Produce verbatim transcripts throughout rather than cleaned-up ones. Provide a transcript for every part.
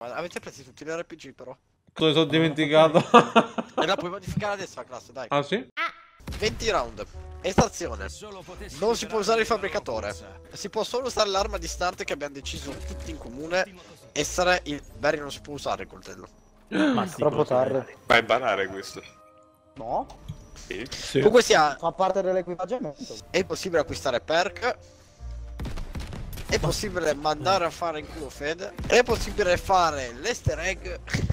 Ma avete preso tutti gli R P G però? Cosa mi sono dimenticato? E la puoi modificare adesso la classe, dai. Ah sì? venti round. Estrazione. Non si può usare il fabbricatore. Si può solo usare l'arma di start che abbiamo deciso tutti in comune. Essere il Barry non si può usare il coltello. Ma sì, troppo tardi. Ma è banale questo. No? Sì. Sì. Comunque sia, Fa parte dell'equipaggiamento. è possibile acquistare perk. È possibile mandare a fare in culo Fede. È possibile fare l'easter egg.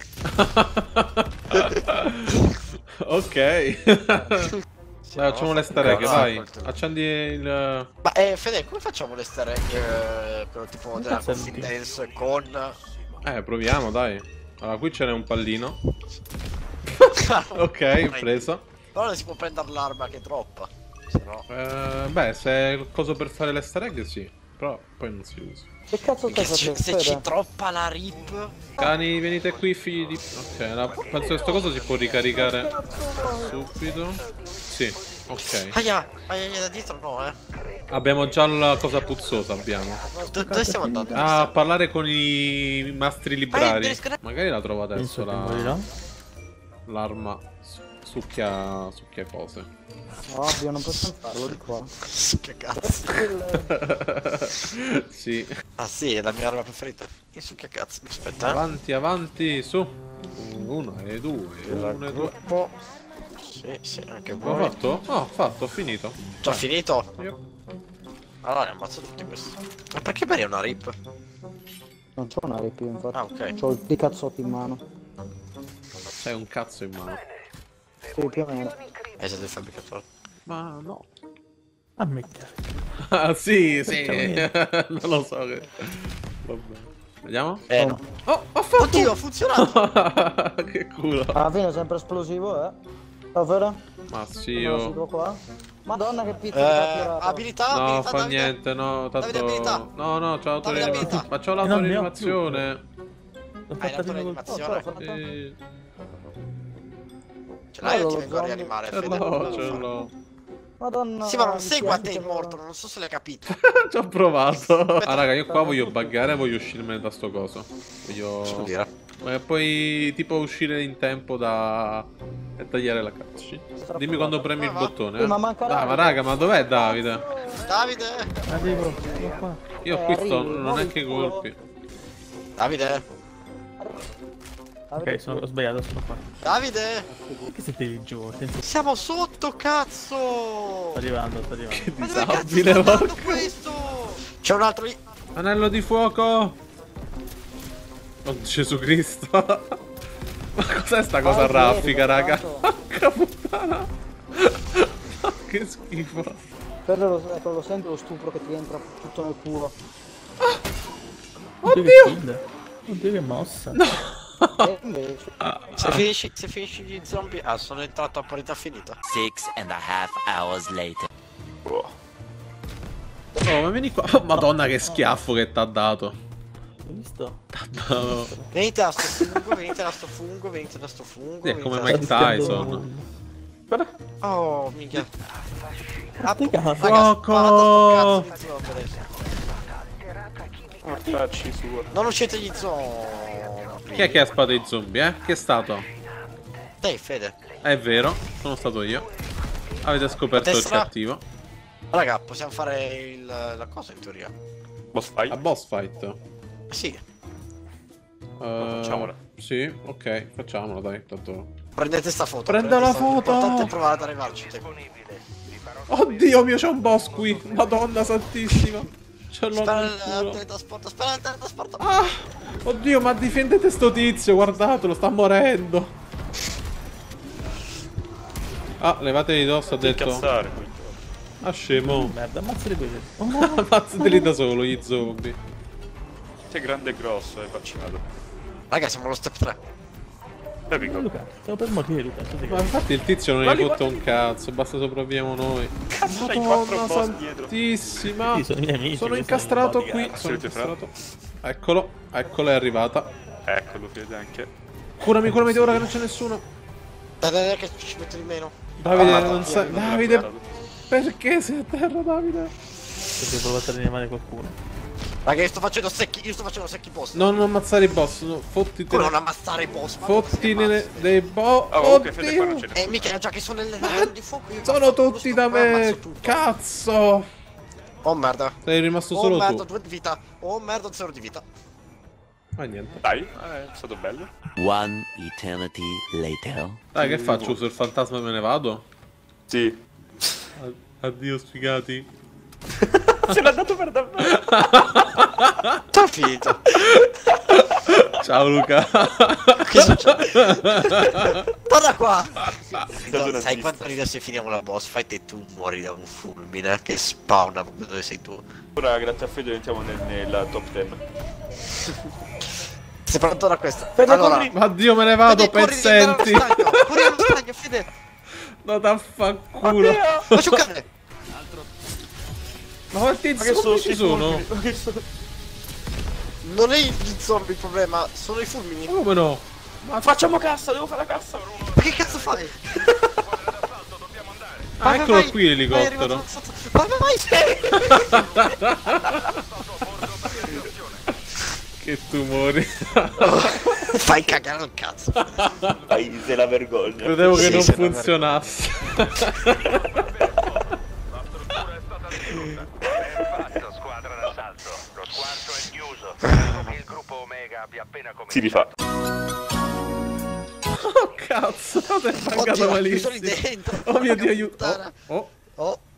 Ok. Sì, Dai, no, facciamo fa- l'easter egg, no, dai. coltello. Accendi il... Ma eh, Fede, come facciamo l'easter egg? eh, Quello tipo della cazzo è confidence con... Eh, proviamo, dai. Allora, qui ce n'è un pallino. Ok, preso. Però non si può prendere l'arma che droppa. Se no... Eh, beh, se è qualcosa per fare l'easter egg, sì. Però poi non si usa. Che cazzo stai Se, facendo? se ci Fede? droppa la rip... Cani, venite qui, figli di... Ok, la... penso che questa cosa si può ricaricare subito. Sì, ok. Aia, aia, aia, da dietro no, eh. Abbiamo già la cosa puzzosa, abbiamo. Do- dove stiamo andando? Ah, a parlare con i mastri librari. devi scrivere- Magari la trovo adesso, Penso che morirà. la... l'arma su- succhia... succhia cose. No, io non posso farlo di qua. Che cazzo. Sì. Ah sì, è la mia arma preferita. Io so che cazzo, aspetta. eh. Avanti, avanti, su. Uno e due, uno e due. Gruppo. Sì, sì, anche Ho voi. fatto? Oh, ho fatto, ho finito. Già finito? Io. Allora ne ammazzo tutti questi. Ma perché Barry è una rip? Non c'ho una rip, infatti. Ah, ok. C'ho i cazzotti in mano. C'hai un cazzo in mano. Sì, più o meno. È stato il fabbricatore. Ma no. A me Ah, sì, sì. Perché Non lo so che... Vabbè. Vediamo? Eh no. Oh, ho fatto! Oddio, ha funzionato! Che culo. Alla fine è sempre esplosivo, eh? Ciao, Fede? Ma sì, Come lo io... sito qua? Madonna che pizza Eh, che t'ha tirato. abilità, No, abilità, fa Davide. niente, no, Davide, abilità. tanto... No, no, c'ho Davide, abilità. l'autorianimazione. Ma c'ho Eh, non ne ho l'autorianimazione. L'ho Hai fatta prima col... l'autorianimazione? Oh, ce l'ho fatta. Sì, Ce l'hai o ti Allora, vengo a zombie. rianimare, ce Fede? l'ho, Non ce lo so. l'ho. Madonna. Sì, ma non mi segue a te spiace il che- morto, non so se l'hai capito. Ci ho provato. Ah, raga, io qua voglio buggare e voglio uscirmene da sto coso. Voglio... Cosa vuol dire? E poi tipo uscire in tempo da... e tagliare la cutscene. Dimmi quando premi il Va, va. bottone, Eh, eh. ma manca Dai, ma Davide. raga, ma dov'è Davide? Davide! Arrivo, sono qua. Io Eh, qui sto, arrivi, non ho muovi neanche il culo. colpi. Davide! Avete- Ok, sono, ho sbagliato, sono qua. Davide! Perché siete lì giù? Sto Siamo sotto, cazzo! arrivando, sto arrivando. Che Ma dove cazzo disabile, sta andando porca. questo? C'è un altro lì. Anello di fuoco! Oh Gesù Cristo! Ma cos'è sta cosa Ah, a raffica, sì, raga? tanto. Porca puttana! Che schifo! Fede lo, ecco, lo senti lo stupro che ti entra tutto nel culo. Oddio che kill. Oddio che mossa. E invece... Se finisci, se finisci gli zombie. Ah, sono entrato a parità finita. Six and a half hours later. Oh, ma vieni qua! Oh, Madonna, che schiaffo che t'ha dato! Hai visto? T'ha dato... Venite da sto fungo, venite da sto fungo, venite da sto fungo. Sì, è come venite da Mike sto- Tyson. Oh, minchia. Ah, Che cazzo? Fuoco! raga, sparate a sto cazzo di zombie adesso. Facci sua. Non uscite gli zombie. Chi è che ha sparato i zombie, eh? Chi è stato? Dai, Fede. È vero, sono stato io. Avete scoperto A il destra? cattivo. Raga, possiamo fare il, la cosa in teoria. Boss fight? La boss fight. Eh, Sì, Uh, Facciamola. Sì, ok, facciamola, dai, tanto... prendete sta foto. Prendo prendete la sta- foto! L'importante è provare ad arrivarci. te. Oddio mio, c'è un boss qui! Madonna santissima! Ce l'ho Spara nel il culo. teletrasporto, spara il teletrasporto. Ah! Oddio, ma difendete sto tizio, guardatelo, sta morendo! Ah, levatevi dosso, ha detto... Incazzare. Ah, scemo! Merda, ammazzate quelli. Ammazzateli da solo, gli zombie. Sei grande e grosso, è vaccinato. Raga, siamo allo step tre. Dai, piccolo. Luca, stiamo per morire, Luca. tu sei Ma che- infatti il tizio non ne Guardi, ha fatto un guardi. cazzo, basta sopravviviamo noi. Cazzo, c'hai quattro Madonna boss dietro. santissima! Sì, sono i miei amici, Sono questi incastrato sono i qui, bodyguard. sono Siete fra? incastrato. Eccolo, eccolo, è arrivata. Eccolo, Fede, anche. Curami, curami ora che non c'è nessuno. Dai, dai, dai, che ci metto di meno. Davide, Ah, non Madonna, sai... non Davide, perché sei a terra, Davide? Perché ho provato a rianimare qualcuno. Raga, io sto facendo secchi, io sto facendo secchi boss. Non ammazzare i boss, no, fottiti. Come non ammazzare i boss? Ma Fottine dei boss. Oh, ok, Fede, qua non Oddio. ce ne Eh, mica già che sono nelle mani di fuoco. io Sono ammazzo tutti tutto, da qua ammazzo me. tutto. Cazzo. Oh merda. Sei rimasto Oh solo merda, tu. due di vita. Oh merda, zero di vita. Ma niente. Dai, eh, è stato bello. One eternity later. Dai, che faccio? Uso il fantasma e me ne vado? Sì. Addio, sfigati. Se l'ha dato per davvero. T'ho finito. Ciao Luca. Che succede? Torna qua. Stato una Sai pista. quanto ride se finiamo la boss fight e tu muori da un fulmine che spawna proprio dove sei tu. Ora grazie a Fede entriamo nel, nella top dieci. Sei pronto da questa? Fede, allora, corri. Addio, me ne vado, Fede, corri, devi andare pezzenti. allo stagno. Corri allo stagno, Fede. No, t'affanculo. Ma giocare. Ma quanti Ma che zombie sono ci sono? Ma che sono? Non è gli zombie il problema, sono i fulmini. Ma come no? Facciamo cassa, devo fare la cassa. Ma che cazzo fai? Ah, Vai, eccolo vai, qui vai, è arrivato l'elicottero. un sotto- Vai, vai, vai. Che tumori. Fai cagare il cazzo. Paese la vergogna. Credevo che Sì, non se non funzionasse. Perfetto, squadra d'assalto. Lo squarcio è chiuso. Spero che il gruppo Omega abbia appena cominciato. Si rifà. Oh cazzo, ti è mancato Oddio, mi sono lì malissimo. dentro. Oh mio dio, Porca aiuto. puttana. Oh, oh. Oh,